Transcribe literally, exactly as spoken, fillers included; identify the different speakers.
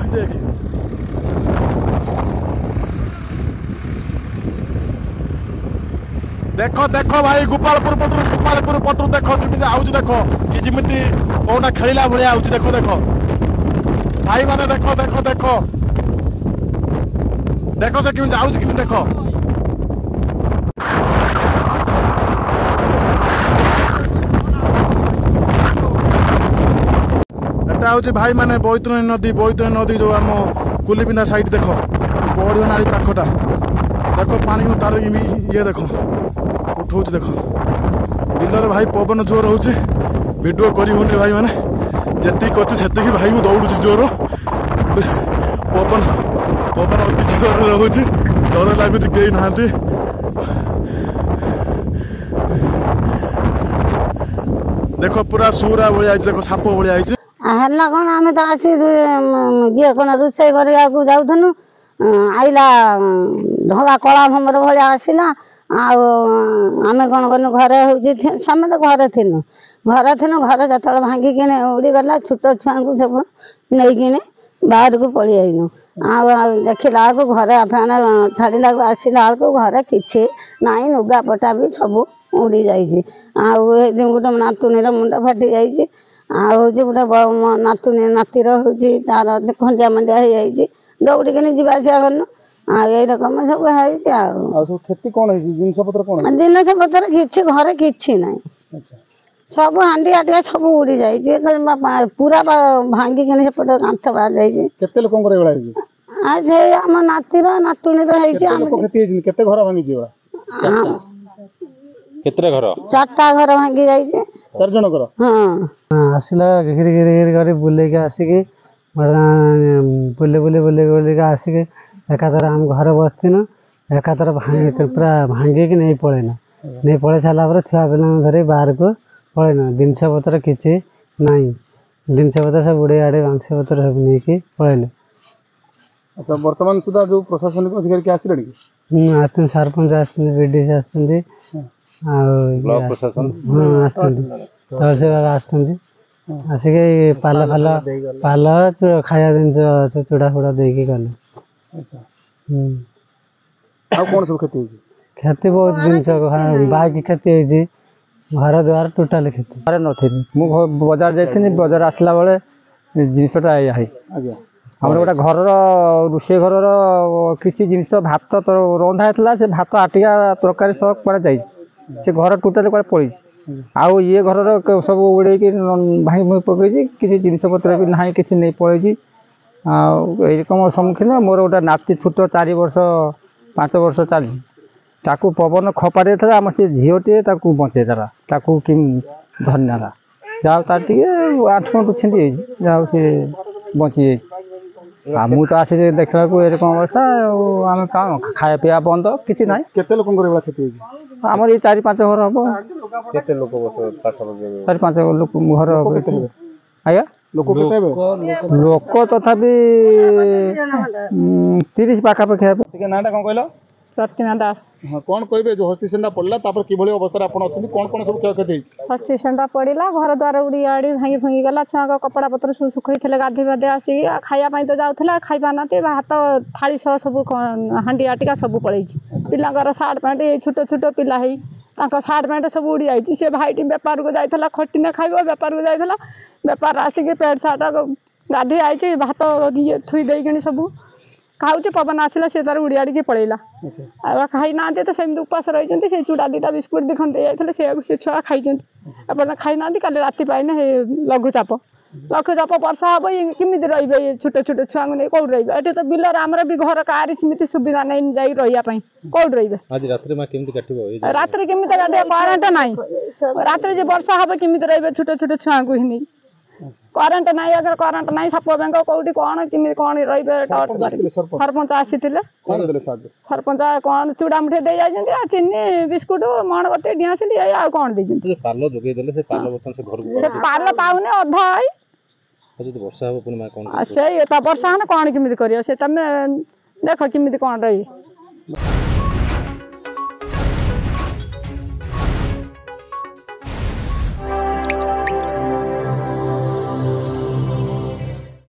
Speaker 1: देख देख देख भाई गोपालपुर पटू गोपालपुर पटू देख कि आउच देख ये जमी कौन खेला भाया आउच देख देख भाई माने देख देख देख देख से कि आउच कि देख हूँ भाई माने बैतरणी नदी बैतरणी नदी जो आम कुलीबिंदा साइड देख बड़ी नाली पाखटा देख पानी तार ये देख उठौ देख बिलर भाई पवन जोर हो वीडियो करी भाई माने जी अच्छे भाई मुझे दौड़ जोर पवन पवन अति जोर रोचे डर लगुच कई ना देख पूरा सूरा भाई देख साप भाई
Speaker 2: है कौन आम तो आसी ये कौन रोसे जाऊनु आईला ढगा कला भमर भाया आसला आम कौन कलु घरे हूँ समस्त घरे थिलु घरे थिलु घर जो भांगिक उड़ीगला छोट छुआ को सब नहीं बाहर को पलि आईनु देखला घरे आफे छाड़ा आसला घरे कि ना लुगापटा भी सब उड़ी जाइए गोटे नातुणी मुंड फाटी जाइए आउ गोटे नातुणी नातीर हूँ तार खंडिया मंडिया हो जाइए दौड़िकी जावासिया करूँ आई रकम सब जिनस पतर कि घरे कि ना सब हांडी आटिया सब उड़ी जाइए पूरा भांगिक सेपटे कांथ बाहर जाइए आज आम नातीर नातुणीर चारटा घर भांगी जाइए
Speaker 3: चार जन घर
Speaker 4: हाँ आसला घिरी घिरी घिरी कर बुले के आसिकी बुले बुले बुले बुले आसिकी एकाथर आम घर बसतीन एकाथर भांगी पूरा भांगिक नहीं पलैन नहीं पलि सारापर छुआ पिला धरी बाहर को पलैन जिनस पतर किसी ना जिनस पतर सब उड़े आड़े बांस पतर सब नहीं पलैले।
Speaker 3: अच्छा वर्तमान सुधा जो प्रशासनिक अधिकारी आसिले
Speaker 4: आस सरपंच आसडी आस आसिक पाल फाल पाल खाया जिन चूड़ा फुड़ा देकी गले क्षति बहुत जिन बाइक क्षति घर द्वार टोटाल क्षति घर नी बजार जाइए बजार आसला बेले जिनसटा आम गोटे घर रोषे घर किसी जिन भात रंधा है से भात आटिका तरकारी सब कड़े जा से घर टोटाल कड़े पड़ी आउ ये घर सब उड़े भाई भूई पकई किसी जिन पत्र भी ना कि नहीं पड़े आम सम्मुखीन मोर गोटे नाती छोट चार वर्ष पांच वर्ष चली ताकू पवन खपारे आम से झीटे बचेदेला ताकू कि धन्यला जहाँ तार आठ फुट छिंटी जहाँ से बची जा मु तो आस देखा एरकम अवस्था आम कौन खाया पीवा बंद कि ना आमर ये चार पांच घर हम चार पांच लोक घर आज्ञा लोक तथापि तीस पाखापाखि
Speaker 3: नाटा कौन कहल
Speaker 5: प्रतिमा दास
Speaker 3: हाँ कौन कहे जो हस्तीसेंटा पड़ा कि अवस्था आप कौन कौन सब क्षय
Speaker 5: हस्तीसेंटा पड़ा घर द्वार उड़ी आड़ी भांगी भांगी गला छुआ कपड़ा पत्र सब सुखई गाधे बाधे आसिक खायापी तो जाऊला खाई पाना हाथ थाली सह सब हांडी आटिका सब पड़े पिलांर सार्ट पैंट ये छोट छोट पिला सार्ट पैंट सब उड़ी जाइए सी भाईटी बेपार को जाइए खटिने खाइब बेपार को जाइए बेपार आसिक पैंट सार्ट गाधे आई भात ये थुई देकी सब खाऊ पवन आसला सी तार उड़ी आड़ी पलैला खाई ना तो सेमती उपास रही से चूड़ा दीटा बिस्कुट दी खंडे जाते से छुआ खाई अपन खाई ना काली राति पाइने लघुचाप लघुचाप वर्षा हम किमी रे छोट छोट छुआ को नहीं कौट रे तो बिलर आमर भी घर कार सेमती सुविधा नहीं जा रही कौट रे रात केमी काटे करेन्ट ना रात वर्षा हम किमी रे छोट छोट छुआ को ही करेन्ट ना अगर करेन्ट ना साप बेंग कौटी कौन किमी कौन रे सरपंच आसी सरपंच कौन चूड़ा मुठे दे जाइए चीनी बिस्कुट मणबती डिआसी आ कौन दे पाल पाऊने अधा आई से वर्षा कौन किमी कर तुम देख किमी कौन रही।